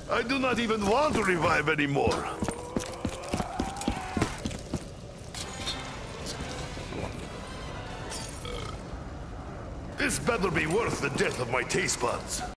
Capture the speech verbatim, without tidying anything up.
I do not even want to revive anymore. This better be worth the death of my taste buds.